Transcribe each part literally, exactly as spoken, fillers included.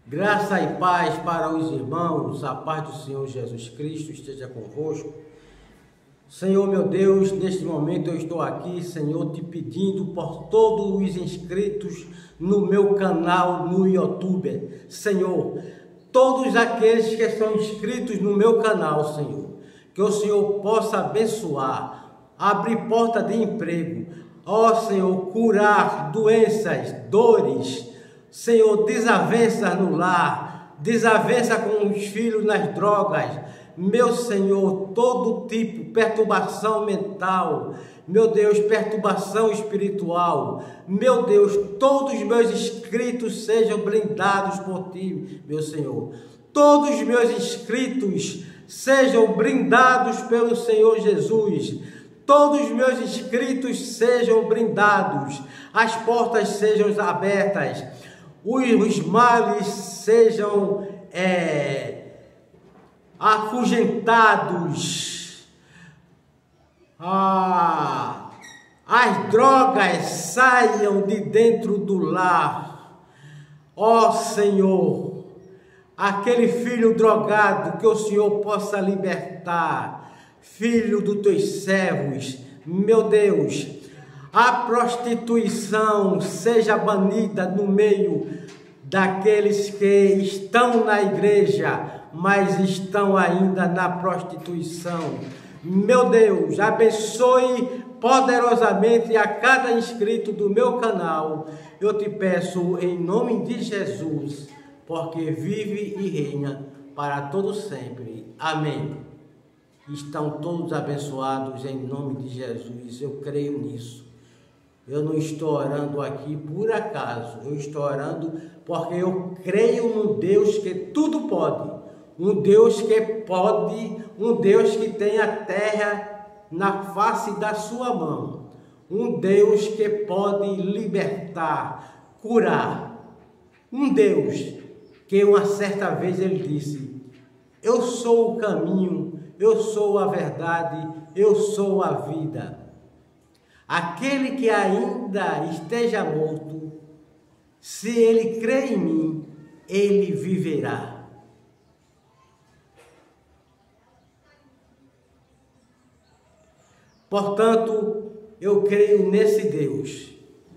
Graça e paz para os irmãos, a paz do Senhor Jesus Cristo esteja convosco. Senhor meu Deus, neste momento eu estou aqui, Senhor, te pedindo por todos os inscritos no meu canal no YouTube. Senhor, todos aqueles que estão inscritos no meu canal, Senhor, que o Senhor possa abençoar, abrir porta de emprego, ó Senhor, curar doenças, dores, Senhor, desavenças no lar, desavença com os filhos nas drogas, meu Senhor, todo tipo de perturbação mental, meu Deus, perturbação espiritual, meu Deus, todos os meus inscritos sejam blindados por Ti, meu Senhor, todos os meus inscritos sejam blindados pelo Senhor Jesus, todos os meus inscritos sejam blindados, as portas sejam abertas, os males sejam é, afugentados, ah, as drogas saiam de dentro do lar, ó Senhor, aquele filho drogado que o Senhor possa libertar, filho dos teus servos, meu Deus, a prostituição seja banida no meio daqueles que estão na igreja, mas estão ainda na prostituição. Meu Deus, abençoe poderosamente a cada inscrito do meu canal. Eu te peço em nome de Jesus, porque vive e reina para todo sempre. Amém. Estão todos abençoados em nome de Jesus. Eu creio nisso. Eu não estou orando aqui por acaso, eu estou orando porque eu creio num Deus que tudo pode, um Deus que pode, um Deus que tem a terra na face da sua mão, um Deus que pode libertar, curar, um Deus que uma certa vez ele disse, eu sou o caminho, eu sou a verdade, eu sou a vida. Aquele que ainda esteja morto, se ele crê em mim, ele viverá. Portanto, eu creio nesse Deus.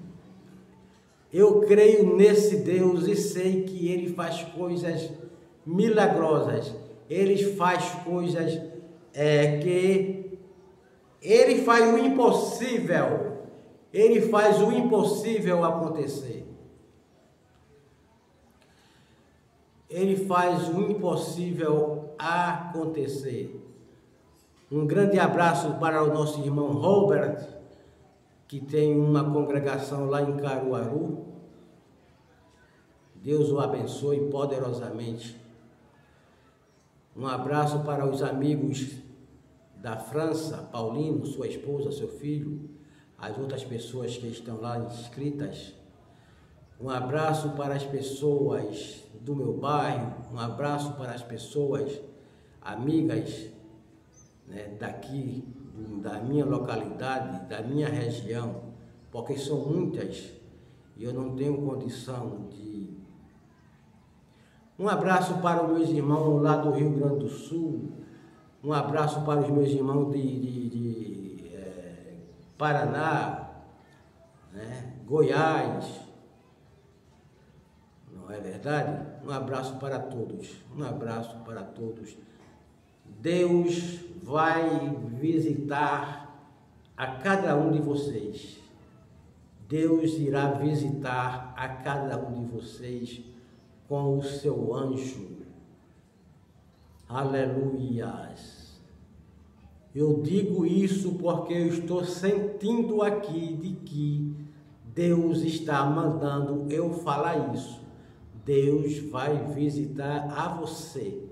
Eu creio nesse Deus e sei que ele faz coisas milagrosas. Ele faz coisas é, que... Ele faz o impossível, Ele faz o impossível acontecer. Ele faz o impossível acontecer. Um grande abraço para o nosso irmão Robert, que tem uma congregação lá em Caruaru. Deus o abençoe poderosamente. Um abraço para os amigos da França, Paulino, sua esposa, seu filho, as outras pessoas que estão lá inscritas. Um abraço para as pessoas do meu bairro, um abraço para as pessoas amigas, né, daqui, da minha localidade, da minha região, porque são muitas e eu não tenho condição de... Um abraço para os meus irmãos lá do Rio Grande do Sul, um abraço para os meus irmãos de, de, de é, Paraná, né? Goiás, não é verdade? Um abraço para todos, um abraço para todos. Deus vai visitar a cada um de vocês. Deus irá visitar a cada um de vocês com o seu anjo. Aleluias. Eu digo isso porque eu estou sentindo aqui de que Deus está mandando eu falar isso. Deus vai visitar a você.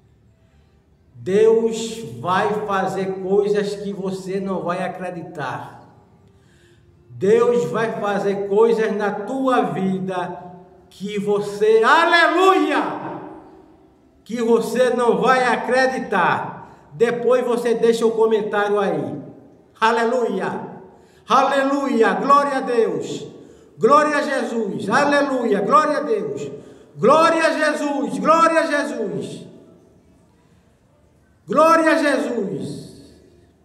Deus vai fazer coisas que você não vai acreditar. Deus vai fazer coisas na tua vida que você, aleluia! Que você não vai acreditar. Depois você deixa o comentário aí. Aleluia! Aleluia! Glória a Deus! Glória a Jesus! Aleluia! Glória a Deus! Glória a Jesus, glória a Jesus. Glória a Jesus.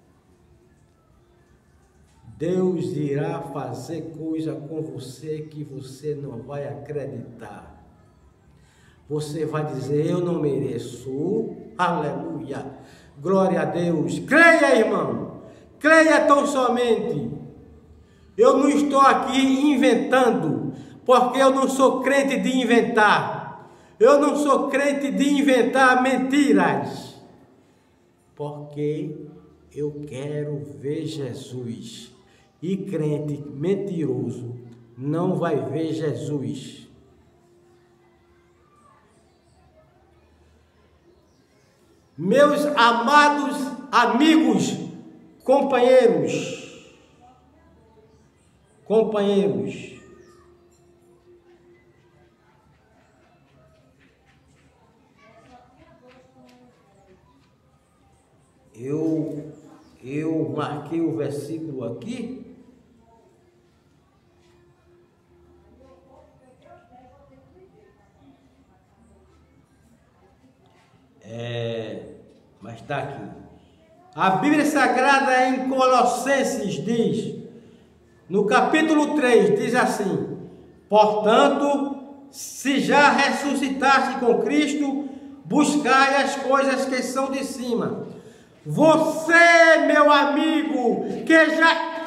Deus irá fazer coisa com você que você não vai acreditar. Você vai dizer, eu não mereço. Aleluia. Glória a Deus. Creia, irmão. Creia tão somente. Eu não estou aqui inventando, porque eu não sou crente de inventar. Eu não sou crente de inventar mentiras. Porque eu quero ver Jesus. E crente mentiroso não vai ver Jesus. Meus amados amigos, companheiros, companheiros, eu, eu marquei o versículo aqui. É, mas está aqui. A Bíblia Sagrada em Colossenses diz, no capítulo três, diz assim: portanto, se já ressuscitaste com Cristo, buscai as coisas que são de cima. Você, meu amigo, que já,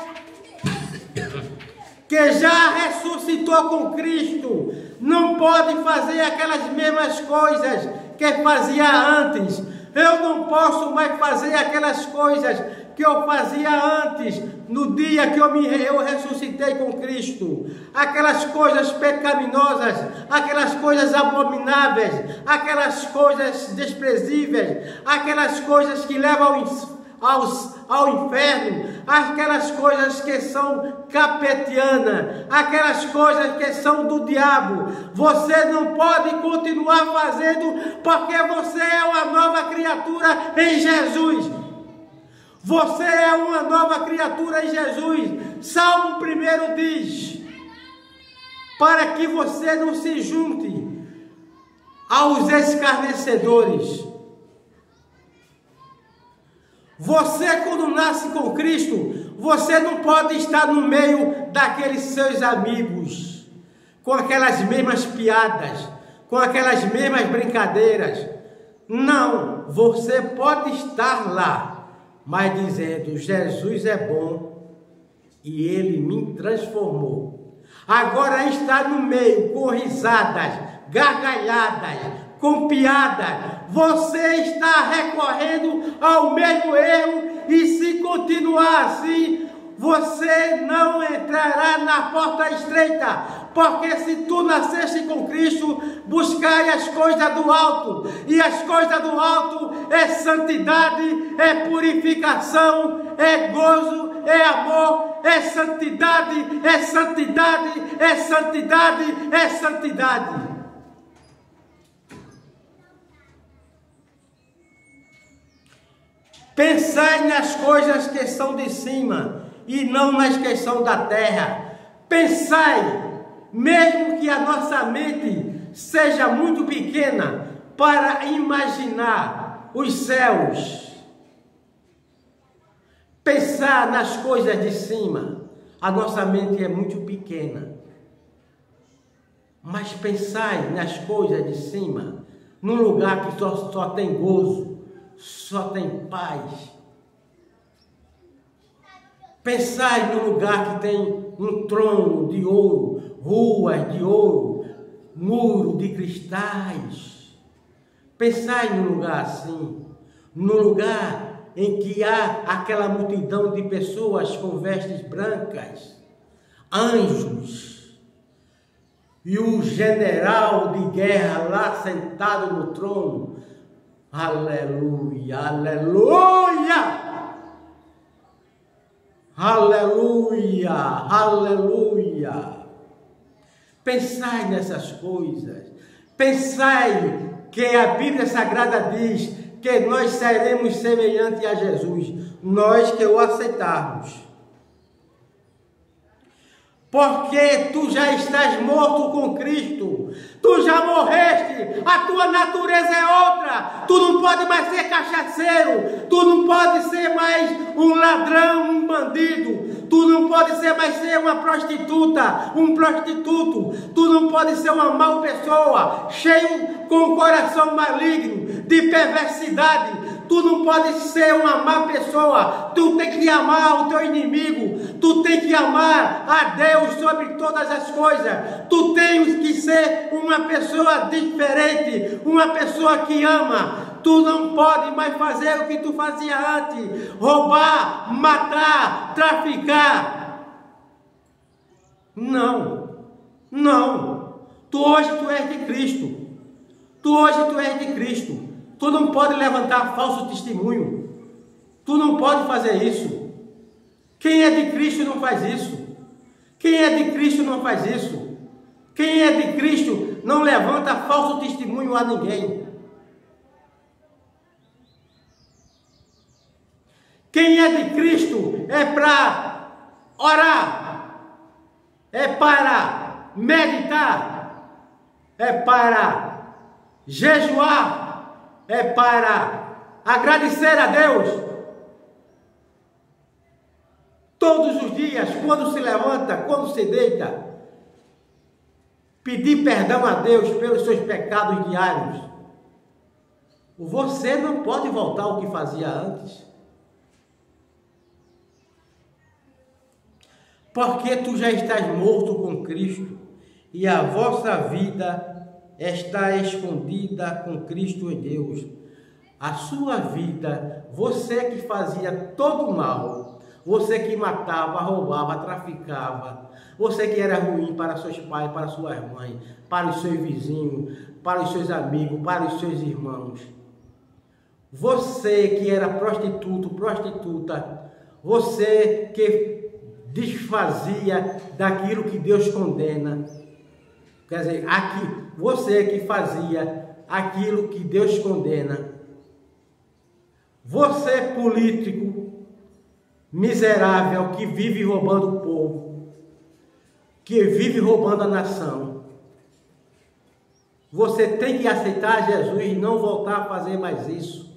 que já ressuscitou com Cristo, não pode fazer aquelas mesmas coisas que fazia antes. Eu não posso mais fazer aquelas coisas que eu fazia antes, no dia que eu, me, eu ressuscitei com Cristo. Aquelas coisas pecaminosas, aquelas coisas abomináveis, aquelas coisas desprezíveis, aquelas coisas que levam aos, ao inferno, aquelas coisas que são capetianas, aquelas coisas que são do diabo. Você não pode continuar fazendo, porque você é uma nova criatura em Jesus. Você é uma nova criatura em Jesus. Salmo primeiro diz, para que você não se junte aos escarnecedores. Você, quando nasce com Cristo, você não pode estar no meio daqueles seus amigos, com aquelas mesmas piadas, com aquelas mesmas brincadeiras. Não, você pode estar lá, mas dizendo, Jesus é bom e Ele me transformou. Agora está no meio, com risadas, gargalhadas, com piada, você está recorrendo ao mesmo erro, e se continuar assim, você não entrará na porta estreita, porque se tu nasceste com Cristo, buscai as coisas do alto, e as coisas do alto é santidade, é purificação, é gozo, é amor, é santidade, é santidade, é santidade, é santidade. Pensai nas coisas que são de cima e não nas que são da terra. Pensai, mesmo que a nossa mente seja muito pequena para imaginar os céus. Pensar nas coisas de cima. A nossa mente é muito pequena. Mas pensai nas coisas de cima, num lugar que só, só tem gozo, só tem paz. Pensai no lugar que tem um trono de ouro, ruas de ouro, muro de cristais. Pensai num lugar assim, no lugar em que há aquela multidão de pessoas com vestes brancas, anjos, e o general de guerra lá sentado no trono. Aleluia, aleluia, aleluia, aleluia. Pensai nessas coisas. Pensai que a Bíblia Sagrada diz que nós seremos semelhantes a Jesus, nós que o aceitarmos. Porque tu já estás morto com Cristo. Tu já morreste. A tua natureza é outra. Tu não pode mais ser cachaceiro. Tu não pode ser mais um ladrão, um bandido. Tu não pode ser mais ser uma prostituta, um prostituto. Tu não pode ser uma mal pessoa, cheio com o coração maligno, de perversidade. Tu não pode ser uma má pessoa. Tu tem que amar o teu inimigo. Tu tem que amar a Deus sobre todas as coisas. Tu tens que ser uma pessoa diferente, uma pessoa que ama. Tu não pode mais fazer o que tu fazia antes: roubar, matar, traficar. Não, não. Tu hoje tu és de Cristo. Tu hoje tu és de Cristo. Tu não pode levantar falso testemunho. Tu não pode fazer isso. Quem é de Cristo não faz isso. Quem é de Cristo não faz isso. Quem é de Cristo não levanta falso testemunho a ninguém. Quem é de Cristo é para orar, é para meditar, é para jejuar, é para agradecer a Deus. Todos os dias, quando se levanta, quando se deita, pedir perdão a Deus pelos seus pecados diários. Você não pode voltar ao que fazia antes. Porque tu já estás morto com Cristo e a vossa vida está escondida com Cristo em Deus. A sua vida, você que fazia todo o mal, você que matava, roubava, traficava, você que era ruim para seus pais, para suas mães, para os seus vizinhos, para os seus amigos, para os seus irmãos. Você que era prostituto, prostituta, você que desfazia daquilo que Deus condena. Quer dizer, aqui, você que fazia aquilo que Deus condena. Você político miserável que vive roubando o povo, que vive roubando a nação. Você tem que aceitar Jesus e não voltar a fazer mais isso.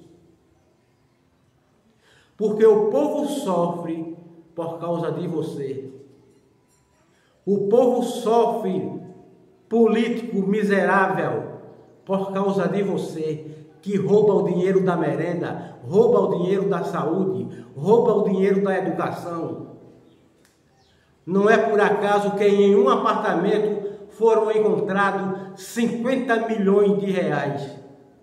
Porque o povo sofre por causa de você. O povo sofre, político miserável, por causa de você, que rouba o dinheiro da merenda, rouba o dinheiro da saúde, rouba o dinheiro da educação. Não é por acaso que em um apartamento foram encontrados cinquenta milhões de reais.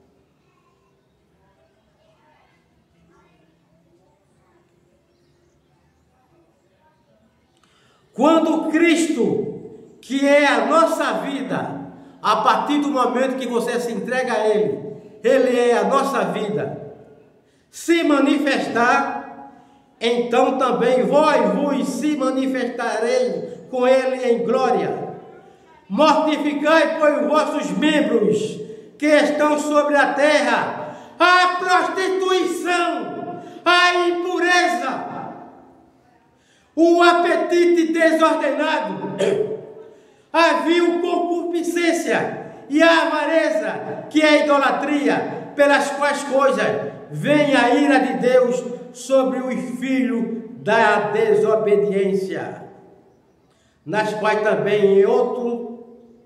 Quando Cristo, que é a nossa vida, a partir do momento que você se entrega a Ele, Ele é a nossa vida, se manifestar, então também vós vos se manifestareis com Ele em glória. Mortificai, pois, os vossos membros que estão sobre a terra, a prostituição, a impureza, o apetite desordenado, a vil concupiscência e a avareza, que é a idolatria, pelas quais coisas vem a ira de Deus sobre os filhos da desobediência, nas quais também em outro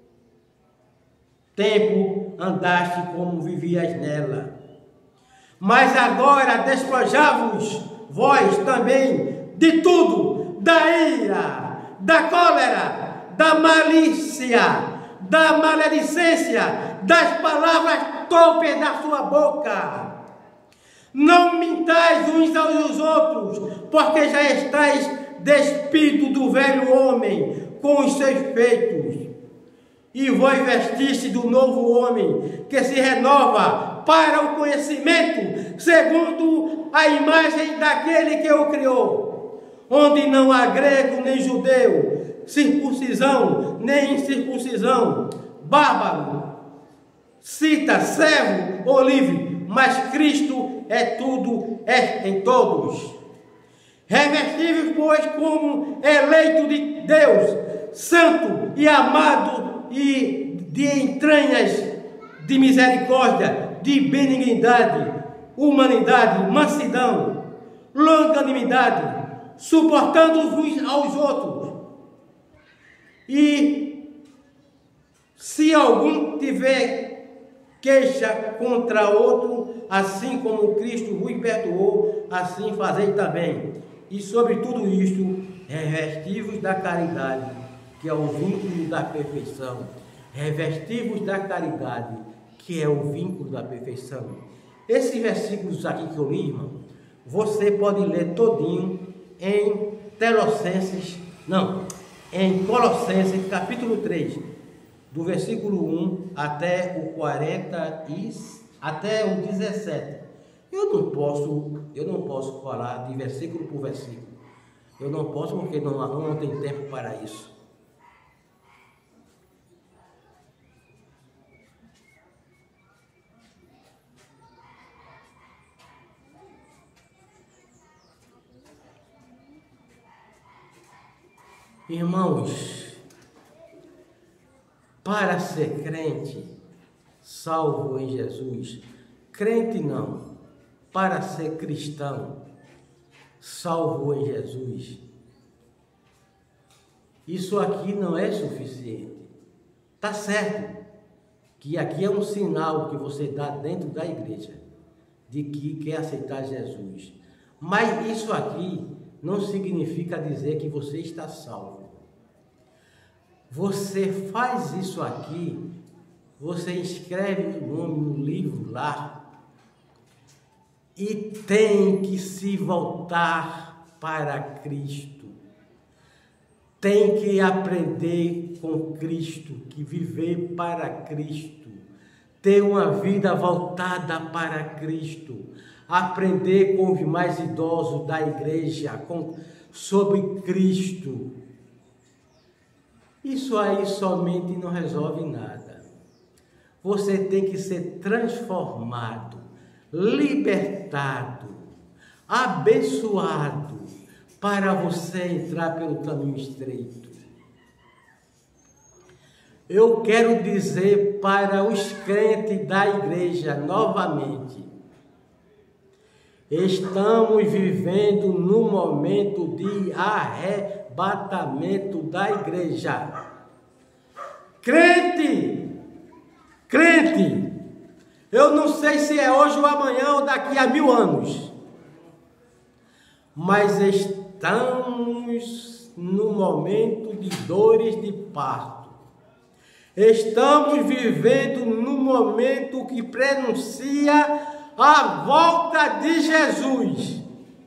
tempo andaste como vivias nela. Mas agora despojai-vos vós também de tudo, da ira, da cólera, da malícia, da maledicência, das palavras torpes da sua boca. Não mintais uns aos outros, porque já estáis despido do velho homem com os seus feitos, e vós vestiste do novo homem, que se renova para o conhecimento, segundo a imagem daquele que o criou, onde não há grego nem judeu, circuncisão nem incircuncisão, bárbaro, cita, servo ou livre, mas Cristo é tudo, é em todos. Revestivos, pois, como eleito de Deus, santo e amado e de entranhas de misericórdia, de benignidade, humanidade, mansidão, longanimidade, suportando-vos aos outros. E se algum tiver queixa contra outro, assim como Cristo vos perdoou, assim fazei também. E sobre tudo isto, revestivos da caridade, que é o vínculo da perfeição. Revestivos da caridade, que é o vínculo da perfeição. Esses versículos aqui que eu li, irmão, você pode ler todinho em Colossenses, não, em Colossenses capítulo três, do versículo um até o quarenta e até o dezessete. Eu não posso, eu não posso falar de versículo por versículo. Eu não posso porque não, não tem tempo para isso. Irmãos, para ser crente, salvo em Jesus, crente não, para ser cristão, salvo em Jesus, isso aqui não é suficiente. Tá certo que aqui é um sinal que você dá dentro da igreja, de que quer aceitar Jesus, mas isso aqui não significa dizer que você está salvo. Você faz isso aqui, você escreve o nome no livro lá e tem que se voltar para Cristo. Tem que aprender com Cristo, que viver para Cristo, ter uma vida voltada para Cristo, aprender com os mais idosos da igreja com, sobre Cristo. Isso aí somente não resolve nada. Você tem que ser transformado, libertado, abençoado, para você entrar pelo caminho estreito. Eu quero dizer para os crentes da igreja novamente, estamos vivendo num momento de arrebatamento da igreja. Crente, crente, eu não sei se é hoje ou amanhã ou daqui a mil anos, mas estamos no momento de dores de parto. Estamos vivendo num momento que prenuncia a volta de Jesus.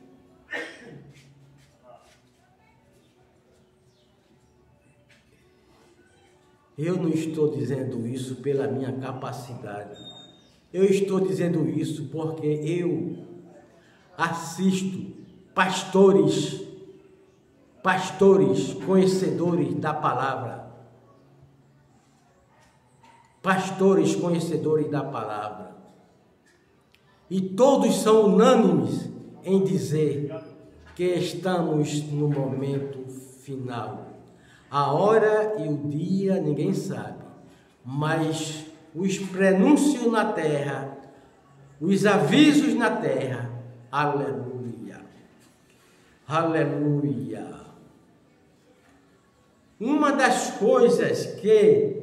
Eu não estou dizendo isso pela minha capacidade. Eu estou dizendo isso porque eu assisto pastores, pastores conhecedores da palavra. Pastores conhecedores da palavra. E todos são unânimes em dizer que estamos no momento final. A hora e o dia ninguém sabe, mas os prenúncios na terra, os avisos na terra, aleluia, aleluia. Uma das coisas que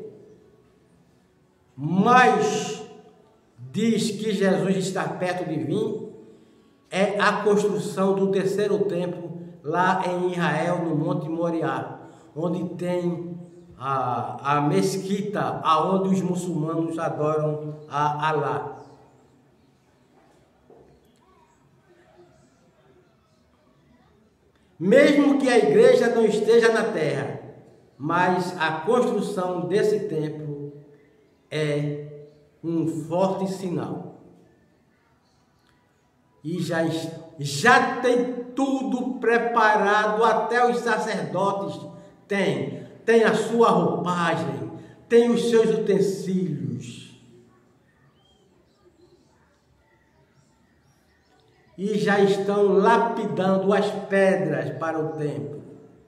mais diz que Jesus está perto de vir é a construção do terceiro templo lá em Israel, no Monte Moriá, onde tem a, a mesquita, aonde os muçulmanos adoram a Alá. Mesmo que a igreja não esteja na terra, mas a construção desse templo é um forte sinal. E já, já tem tudo preparado, até os sacerdotes têm, tem a sua roupagem, tem os seus utensílios. e já estão lapidando as pedras para o templo.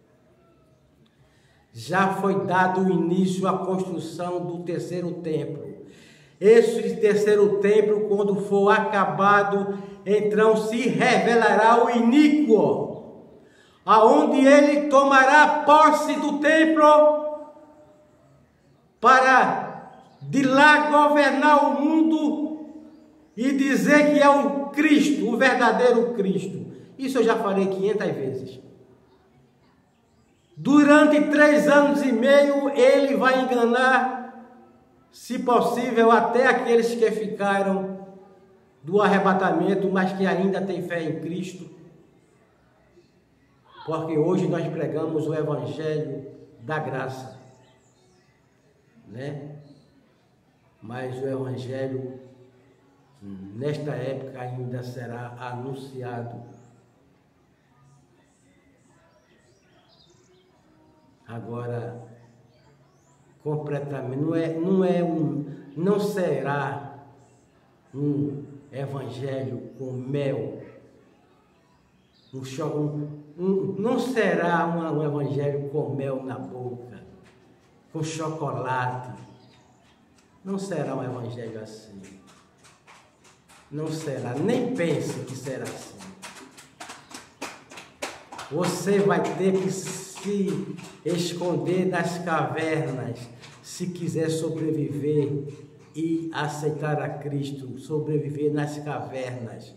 Já foi dado o início à construção do terceiro templo. Esse terceiro templo, quando for acabado, então se revelará o iníquo, aonde ele tomará posse do templo para de lá governar o mundo e dizer que é o Cristo, o verdadeiro Cristo. Isso eu já falei quinhentas vezes. Durante três anos e meio, ele vai enganar, se possível, até aqueles que ficaram do arrebatamento, mas que ainda têm fé em Cristo. Porque hoje nós pregamos o Evangelho da graça, né? Mas o Evangelho, nesta época, ainda será anunciado. Agora, completamente, não é, não é um, não será um evangelho com mel, um, um, um, não será uma, um evangelho com mel na boca, com chocolate, não será um evangelho assim, não será, nem pense que será assim. Você vai ter que se esconder nas cavernas, se quiser sobreviver e aceitar a Cristo, sobreviver nas cavernas.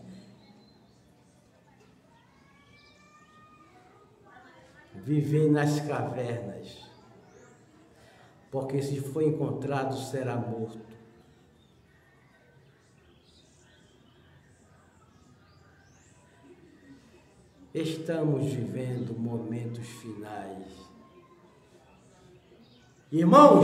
Viver nas cavernas, porque se for encontrado, será morto. Estamos vivendo momentos finais. Irmãos,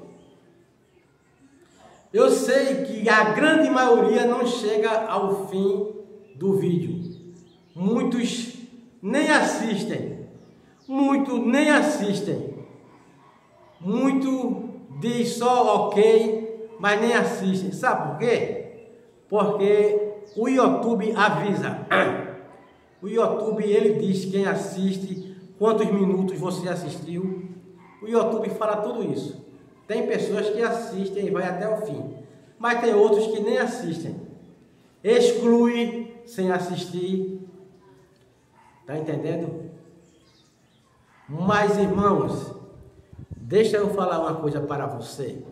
eu sei que a grande maioria não chega ao fim do vídeo. Muitos nem assistem. Muitos nem assistem. Muito diz só ok, mas nem assistem. Sabe por quê? Porque o YouTube avisa. O YouTube, ele diz quem assiste, quantos minutos você assistiu. O YouTube fala tudo isso. Tem pessoas que assistem e vai até o fim. Mas tem outros que nem assistem. Exclui sem assistir. Tá entendendo? Mas, irmãos, deixa eu falar uma coisa para você.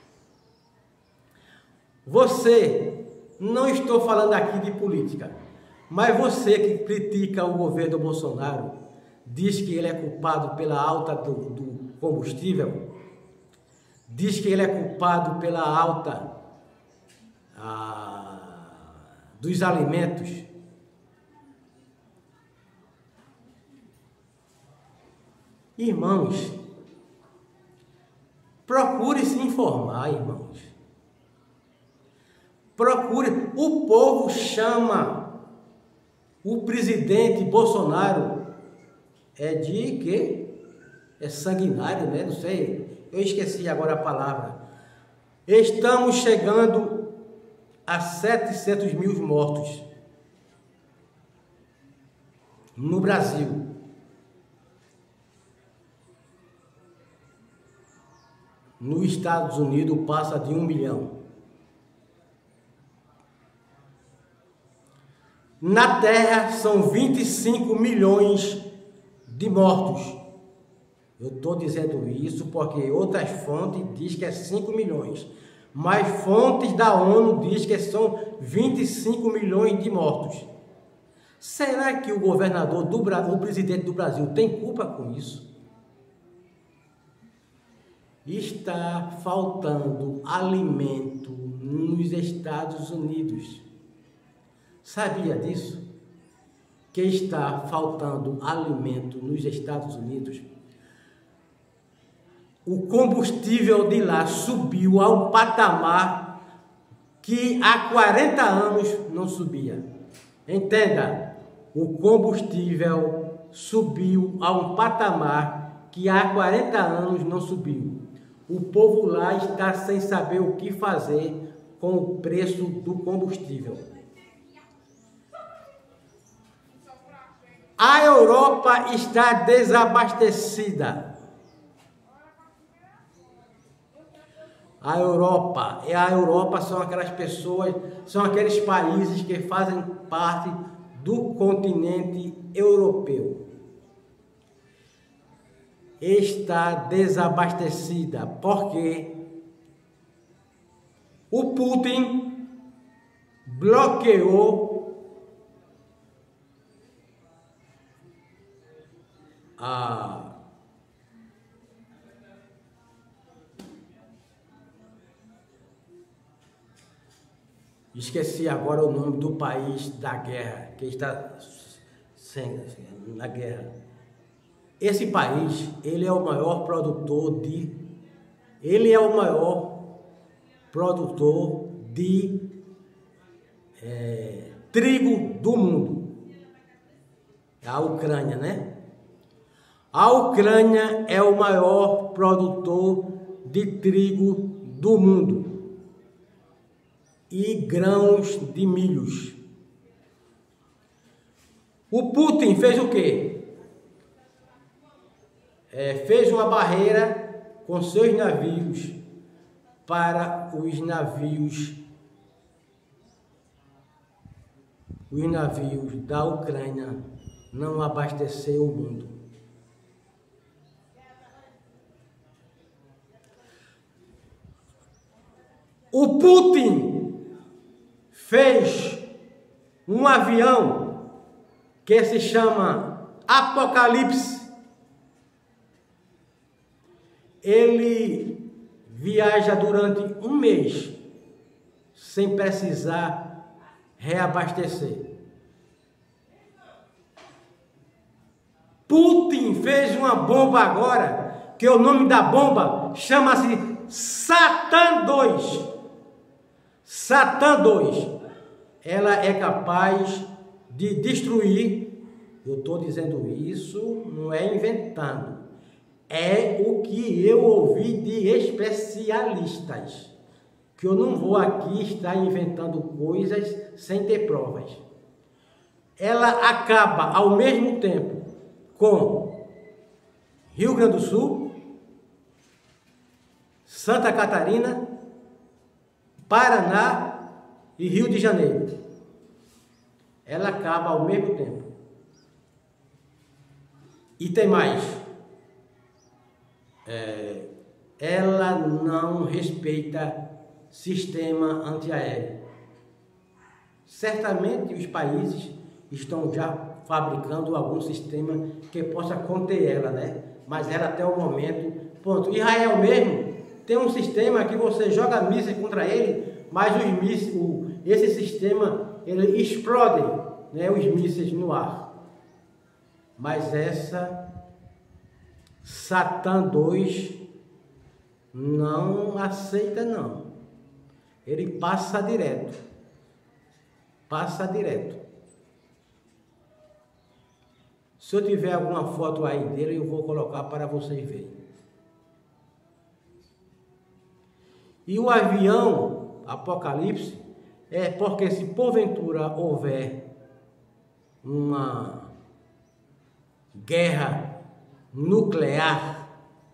Você, não estou falando aqui de política, mas você que critica o governo Bolsonaro, diz que ele é culpado pela alta do, do combustível, diz que ele é culpado pela alta ah, dos alimentos. Irmãos, procure se informar, irmãos. Procure. O povo chama o presidente Bolsonaro é de quê? É sanguinário, né? Não sei, eu esqueci agora a palavra. Estamos chegando a setecentos mil mortos no Brasil. Nos Estados Unidos passa de um milhão. Na Terra são vinte e cinco milhões de mortos. Eu estou dizendo isso porque outras fontes dizem que é cinco milhões. Mas fontes da ONU dizem que são vinte e cinco milhões de mortos. Será que o governador do Brasil, o presidente do Brasil, tem culpa com isso? Está faltando alimento nos Estados Unidos. Sabia disso? Que está faltando alimento nos Estados Unidos? O combustível de lá subiu a um patamar que há quarenta anos não subia. Entenda, o combustível subiu a um patamar que há quarenta anos não subiu. O povo lá está sem saber o que fazer com o preço do combustível. A Europa está desabastecida. A Europa, e a Europa são aquelas pessoas, são aqueles países que fazem parte do continente europeu. Está desabastecida, porque o Putin bloqueou a Esqueci agora o nome do país da guerra, que está sem, na guerra. Esse país, ele é o maior produtor de, ele é o maior produtor de é, trigo do mundo. A Ucrânia, né? A Ucrânia é o maior produtor de trigo do mundo e grãos de milhos. O Putin fez o quê? É, fez uma barreira com seus navios para os navios os navios da Ucrânia não abastecer o mundo. O Putin fez um avião que se chama Apocalipse. Ele viaja durante um mês sem precisar reabastecer. Putin fez uma bomba agora, que o nome da bomba chama-se Satã dois. Satã dois. Ela é capaz de destruir, eu estou dizendo isso, não é inventando, é o que eu ouvi de especialistas, que eu não vou aqui estar inventando coisas sem ter provas. Ela acaba ao mesmo tempo com Rio Grande do Sul, Santa Catarina, Paraná e Rio de Janeiro. Ela acaba ao mesmo tempo. E tem mais. É, ela não respeita sistema antiaéreo. Certamente os países estão já fabricando algum sistema que possa conter ela, né? Mas ela até o momento... Ponto. Israel mesmo tem um sistema que você joga mísseis contra ele, mas os mísseis, o, esse sistema, ele explode, né, os mísseis no ar. Mas essa Satã dois não aceita, não. Ele passa direto. Passa direto. Se eu tiver alguma foto aí dele, eu vou colocar para vocês verem. E o avião Apocalipse é porque, se porventura houver uma guerra nuclear,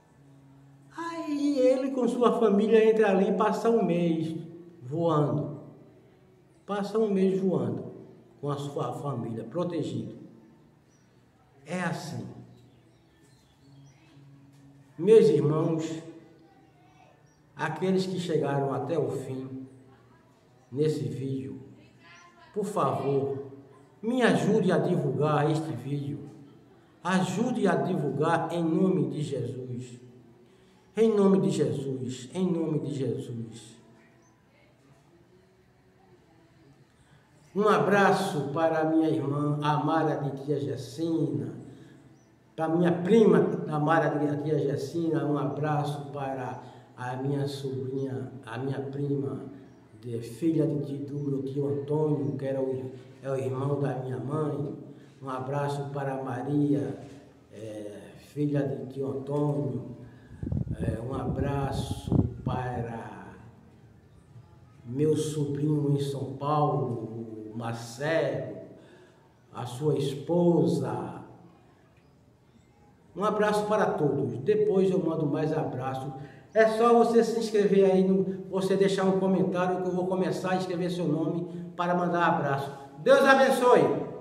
aí ele com sua família entra ali e passa um mês voando. Passa um mês voando com a sua família, protegido. É assim. Meus irmãos, aqueles que chegaram até o fim nesse vídeo, por favor, me ajude a divulgar este vídeo. Ajude a divulgar em nome de Jesus. Em nome de Jesus. Em nome de Jesus. Um abraço para a minha irmã Amara de Tia Gessina, para a minha prima Amara de Tia Gessina, um abraço para a minha sobrinha, a minha prima, de, filha de, do meu tio Antônio, que era o, é o irmão da minha mãe. Um abraço para a Maria, é, filha de tio Antônio. É, um abraço para meu sobrinho em São Paulo, Marcelo. a sua esposa. Um abraço para todos. Depois eu mando mais abraço. É só você se inscrever aí, no, você deixar um comentário que eu vou começar a escrever seu nome para mandar abraço. Deus abençoe.